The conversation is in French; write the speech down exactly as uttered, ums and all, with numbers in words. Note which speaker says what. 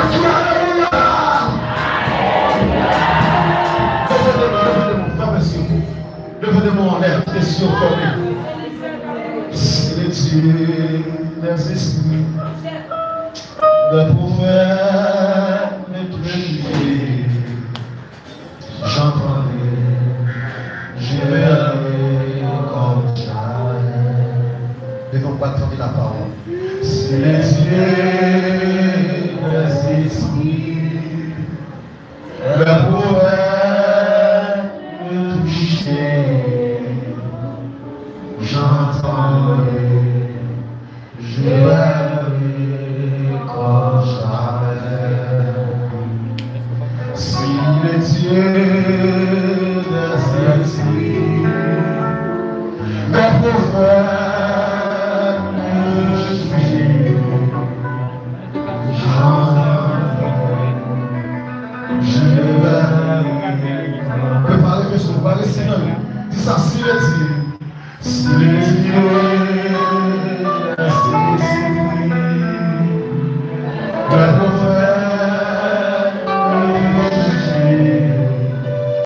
Speaker 1: Levez-moi en l'air, les cieux formés. C'est les dieux des esprits, des prophètes, les préjugés. J'entendais, je verrai comme jamais. Devons pas attendre la parole. C'est les dieux des esprits, des prophètes, les touchés. J'entendrai, je verrai comme jamais. Si les dieux des esprits, des prophètes, me suivent, j'entendrai, je verrai. Préparez que je vous parle, Seigneur. Dis ça, si les dieux. Si les dieux des esprits, des prophètes,